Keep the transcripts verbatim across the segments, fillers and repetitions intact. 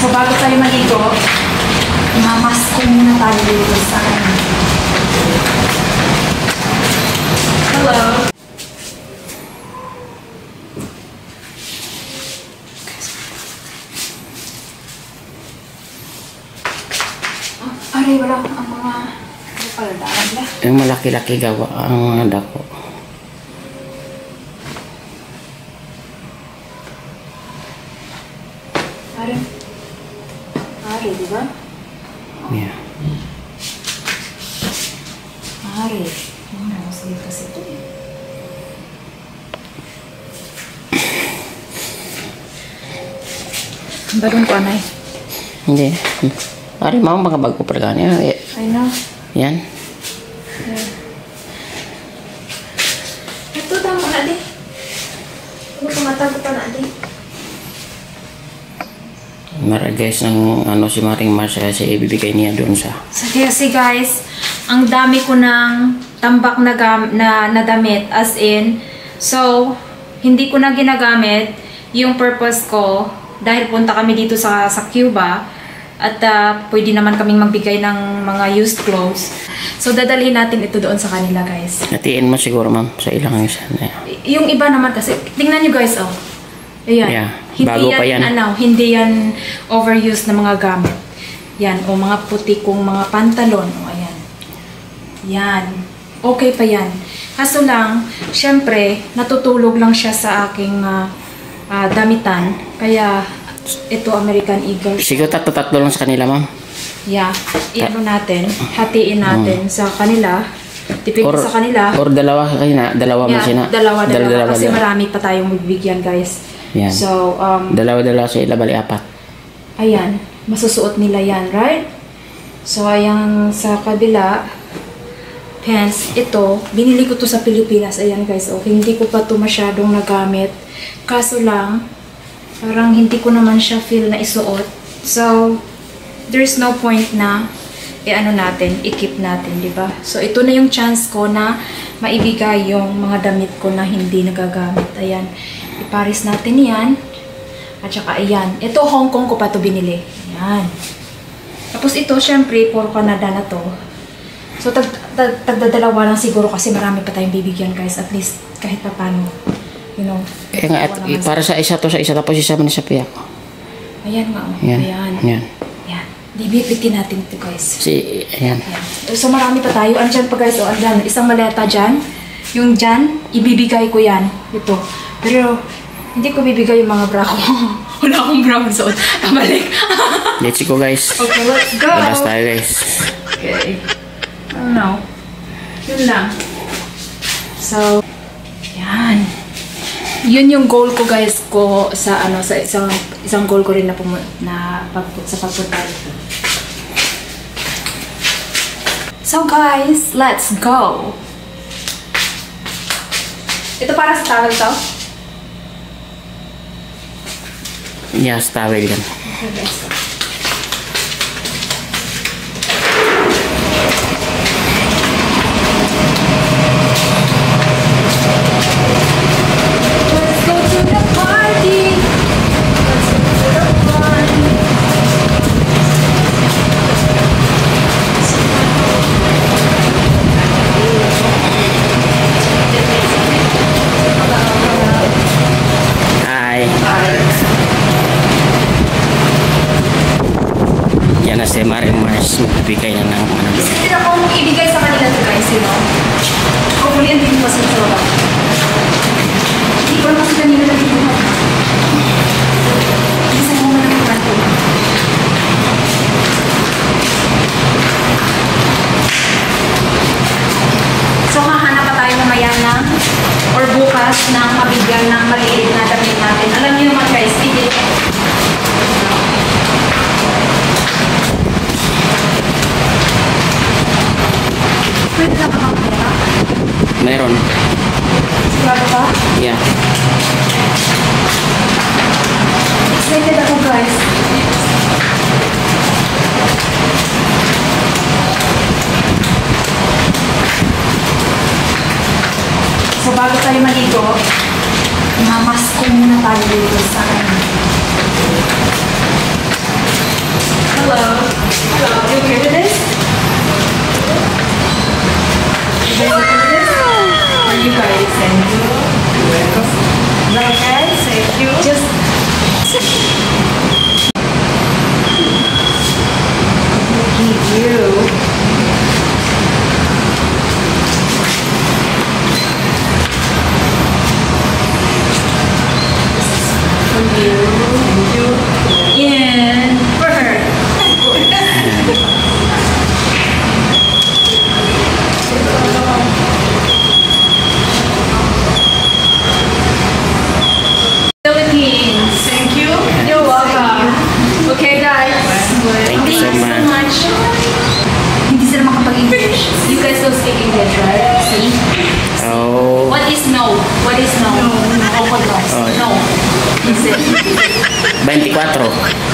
So bago tayo maligo, mamasko muna tayo dito sa akin. Hello! Oh, aray, wala ang mga paldahan ba? Yung malaki-laki gawa ang mga dako. Aray. Aray, di ba? Yeah. Aray. Ano, sige kasi ito eh. Baron ko, anay. Hindi. Ari mau mga bago pa lang yan. I know. Yan. Yeah. Ito, tama na di. Ano tumatago pa na di? Mara guys, ng ano si Maring Mars kasi ibibigay niya doon sa... So, kasi guys, ang dami ko ng tambak na, gam na, na damit. As in, so, hindi ko na ginagamit yung purpose ko dahil punta kami dito sa, sa Cuba. At uh, pwede naman kaming magbigay ng mga used clothes. So, dadalhin natin ito doon sa kanila, guys. Natiin mo siguro, ma'am, sa ilang isa. Y yung iba naman kasi, tingnan nyo guys, oh. Ayan. Yeah. Hindi Bago yan, pa yan. Ano, hindi yan overused na mga gamit. Yan, o mga puti kong mga pantalon. O, ayan. Yan. Okay pa yan. Kaso lang, syempre, natutulog lang siya sa aking uh, uh, damitan. Kaya, ito American Eagle. Siguro tatlo-tatlo lang sa kanila, ma'am. Yeah. I-ano natin, hatiin natin hmm. sa kanila. Depende or, sa kanila. Or dalawa kayo na, dalawa yeah, mo sina. Dalawa, dalawa. dalawa Kasi dalawa. Marami pa tayong magbibigyan, guys. Yan. So, um, dalawa-dalawa sa ila, bali apat. Ayan. Masusuot nila yan, right? So, ayan sa kabila, pants, ito, binili ko to sa Pilipinas. Ayan, guys. Oh, hindi ko pa to masyadong nagamit. Kaso lang, parang hindi ko naman siya feel na isuot. So, there's no point na i-ano natin, i-keep natin, di ba? So, ito na yung chance ko na maibigay yung mga damit ko na hindi nagagamit. Ayan. Iparis natin yan. At saka, ayan. Ito, Hong Kong ko pa to binili. Ayan. Tapos ito, syempre, for Canada na to. So, tag tag tagdadalawa lang siguro kasi marami pa tayong bibigyan, guys. At least, kahit pa paano. You know. Eh nga, at, para sa isa to sa isa, tapos isa man sa piyak. Ayan nga. Oh. Ayan. Ayan. Ayan. Ayan. Dibitin natin ito, guys. Si, ayan. Ayan. So, marami pa tayo. Andyan pa, guys. O, andyan. Isang maleta dyan. Yung dyan, ibibigay ko yan. Ito. Pero, hindi ko bibigay yung mga bra ko. Wala akong bra ko suot. Balik. Let's go, guys. Okay, let's go. Labas tayo, guys. Okay. I don't know. Yun lang. So, yan. Yun yung goal ko, guys, ko sa ano sa isang isang goal ko rin na pumu na pag sa pagpunta dito. So, guys, let's go. Ito para sa towel to? Yes, towel yan. Okay, guys. Yan na si Maring Mars, magbibigay na ng ano doon. Sila kung ibigay sa kanila to, guys, you know? Hopefully, hindi mo sa ito. Hindi ko naman sila nila lagi mo. Hindi sa mo na naman ito. So, hahanap pa tayo mamaya ng or bukas ng mabigyan ng maliit na damit natin. Alam niyo naman, guys, hindi. Pwede na ba kang pera? Meron. Sigurado ba? Yeah. Excited ako, guys. So, bago tayo maligo, mamasko muna tayo dito sa akin. you guys. Thank you. Okay, thank you. Just give you. For you. Thank you. And for her. Philippines. Thank you. You're welcome. Okay, guys. Thank you so much. Hindi sila makapag-English. You guys don't speak English, right? See? Oh, What is no? What is no? No. Oh, what no? Oh, yeah. No. Is it? twenty-four.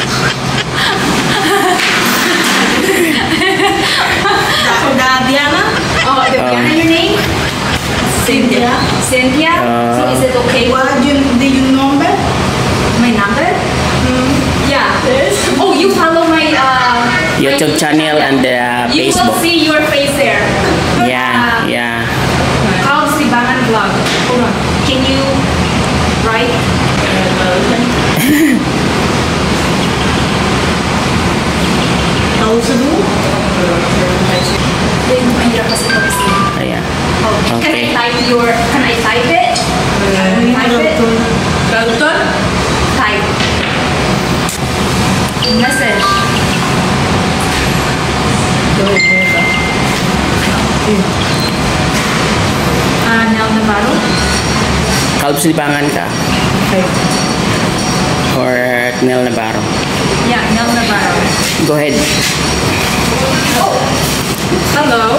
Da Diana. Oh, the Um, Diana, your name? Cynthia. Cynthia? Uh, so is it okay? What do you, do you number? My number? Yeah. Yes. Oh, you follow my uh my YouTube channel and uh, You will Facebook. see your face there. Yeah, yeah. How's the Bangan vlog? Hold on. Can you write? How to do? Then mahirap kasi mag-see. Ayan. Oh, can I Okay. type your? Can I type it? Type it. Traductor? Type. Message. Ah, Nel Navarro. Kalbs Libangan ka? Or Nel Navarro? Yeah, Nel Navarro. Go ahead. Oh, hello.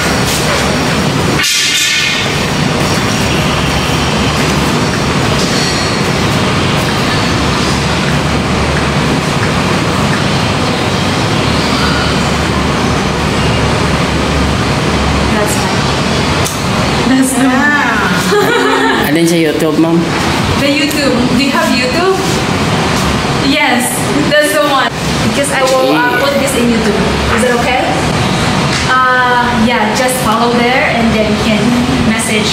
That's fine. That's the Ah. Alin sa YouTube, ma'am? The YouTube. Do you have YouTube? Yes, that's the one. Because I will uh, put this in YouTube. Is it okay? Uh, yeah, just follow there and then you can message.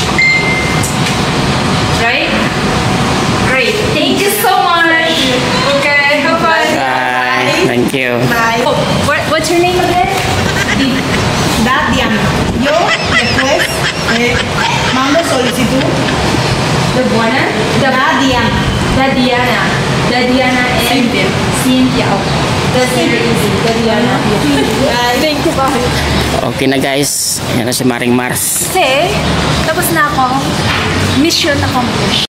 Right? Great. Thank you so much. Okay, have fun. Bye. Thank you. Bye. Oh, what, what's your name again? Da Diana. Yo después eh, mando solicitud. The Buena? The Da Diana. The Diana. The Diana and Cynthia. Cynthia. Oh, that's very easy. The Diana. Bye. Thank you, bye. Okay na guys. Yan na si Maring Mars. Kasi, tapos na ako. Mission accomplished.